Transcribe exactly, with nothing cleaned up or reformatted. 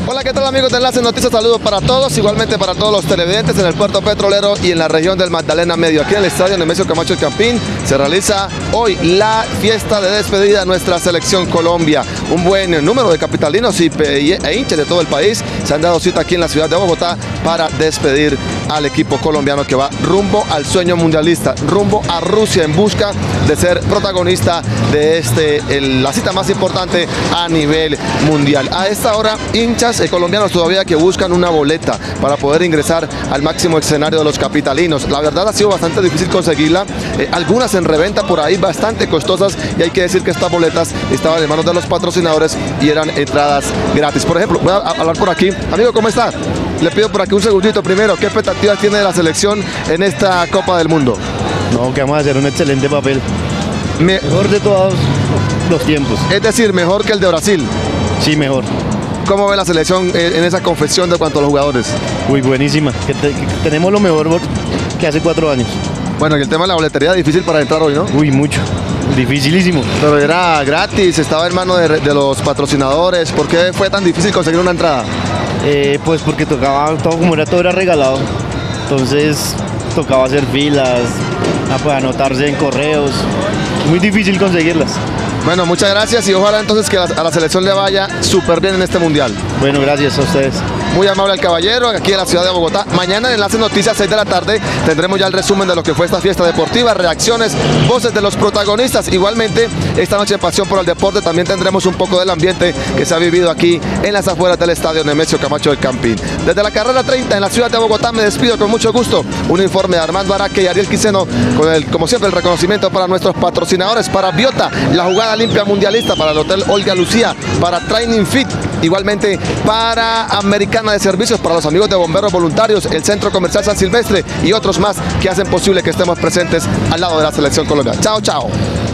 Hola, ¿qué tal amigos de Enlace Noticias? Saludos para todos, igualmente para todos los televidentes en el puerto petrolero y en la región del Magdalena Medio. Aquí en el estadio Nemesio Camacho El Campín se realiza hoy la fiesta de despedida de nuestra selección Colombia. Un buen número de capitalinos y e hinchas de todo el país se han dado cita aquí en la ciudad de Bogotá para despedir al equipo colombiano que va rumbo al sueño mundialista, rumbo a Rusia en busca de ser protagonista de este, el, la cita más importante a nivel mundial. A esta hora, hinchas eh, colombianos todavía que buscan una boleta para poder ingresar al máximo escenario de los capitalinos. La verdad ha sido bastante difícil conseguirla, eh, algunas en reventa por ahí bastante costosas, y hay que decir que estas boletas estaban en manos de los patrocinadores y eran entradas gratis. Por ejemplo, voy a hablar por aquí. Amigo, ¿cómo está? Le pido por aquí un segundito primero. ¿Qué expectativas tiene de la selección en esta Copa del Mundo? No, que vamos a hacer un excelente papel. Me... Mejor de todos los tiempos. Es decir, mejor que el de Brasil. Sí, mejor. ¿Cómo ve la selección en esa confección de cuanto a los jugadores? Uy, buenísima. Que, te, que tenemos lo mejor que hace cuatro años. Bueno, y el tema de la boletería es difícil para entrar hoy, ¿no? Uy, mucho. Dificilísimo. Pero era gratis, estaba en manos de, de los patrocinadores. ¿Por qué fue tan difícil conseguir una entrada? Eh, pues porque tocaba, todo como era todo era regalado. Entonces tocaba hacer filas, pues, anotarse en correos. Muy difícil conseguirlas. Bueno, muchas gracias y ojalá entonces que a la selección le vaya súper bien en este mundial. Bueno, gracias a ustedes. Muy amable el caballero, aquí en la ciudad de Bogotá. Mañana en Enlace Noticias, seis de la tarde, tendremos ya el resumen de lo que fue esta fiesta deportiva, reacciones, voces de los protagonistas. Igualmente, esta noche en Pasión por el Deporte también tendremos un poco del ambiente que se ha vivido aquí en las afueras del estadio Nemesio Camacho El Campín. Desde la carrera treinta en la ciudad de Bogotá me despido con mucho gusto. Un informe de Armando Araque y Ariel Quiseno, con el, como siempre, el reconocimiento para nuestros patrocinadores, para Biota, la jugada limpia mundialista, para el Hotel Olga Lucía, para Training Fit, igualmente para Americana de Servicios, para los amigos de Bomberos Voluntarios, el Centro Comercial San Silvestre y otros más que hacen posible que estemos presentes al lado de la selección colombiana. Chao, chao.